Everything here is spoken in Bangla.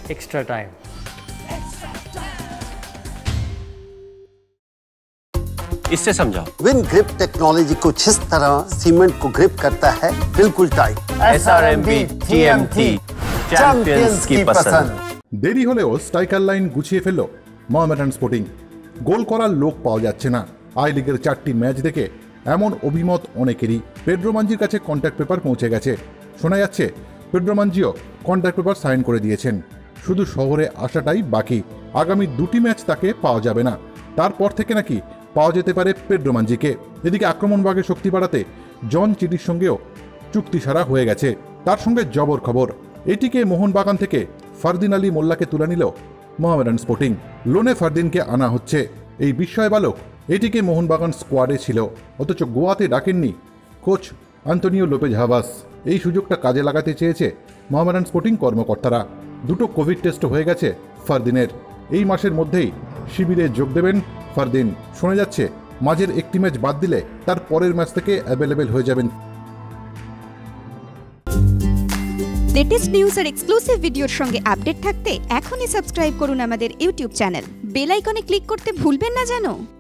Extra time. इससे समझाओ। विन ग्रिप टेक्नोलॉजी कुछ इस तरह सीमेंट को ग्रिप करता है, बिल्कुल टाइट। SRMB TMT चैंपियंस की पसंद। দেরি হলেও স্ট্রাইকার লাইন গুছিয়ে ফেলল মোহামেডান স্পোর্টিং। গোল করার লোক পাওয়া যাচ্ছে না। আই লিগের 4টি ম্যাচ দেখে এমন অভিমত অনেকেরই। পেড্রো মানজির কাছে কন্ট্রাক্ট পেপার পৌঁছে গেছে। শোনা যাচ্ছে Pedro Manzio contract paper sign করে দিয়েছেন, শুধু শহরে আসাটাই বাকি। আগামী 2টি ম্যাচ তাকে পাওয়া যাবে না, তারপর থেকে নাকি পাওয়া যেতে পারে পেড্রো মানজিকে। এদিকে আক্রমণভাগে শক্তি বাড়াতে জন চিটির সঙ্গেও চুক্তি সারা হয়ে গেছে। তার সঙ্গে জবর খবর, এটিকে মোহনবাগান থেকে ফারদিন আলী মোল্লাকে তুলে নিল মোহামেডান স্পোর্টিং। লোনে ফারদিনকে আনা হচ্ছে। এই বিস্ময় বালক এটিকে মোহনবাগান স্কোয়াডে ছিল, অথচ গোয়াতে ডাকেননি কোচ আন্তোনিও লোপেজ হাভাস। এই সুযোগটা কাজে লাগাতে চেয়েছে মোহামেডান স্পোর্টিং কর্মকর্তারা। 2টো কোভিড টেস্ট হয়ে গেছে ফারদিনের। এই মাসের মধ্যেই শিবিরে যোগ দেবেন ফারদিন। শোনা যাচ্ছে মাঝের একটি ম্যাচ বাদ দিলে তার পরের ম্যাচ থেকে অ্যাভেলেবেল হয়ে যাবেন। লেটেস্ট নিউজ আর এক্সক্লুসিভ ভিডিওর সঙ্গে আপডেট থাকতে এখনই সাবস্ক্রাইব করুন আমাদের ইউটিউব চ্যানেল। বেল আইকনে ক্লিক করতে ভুলবেন না যেন।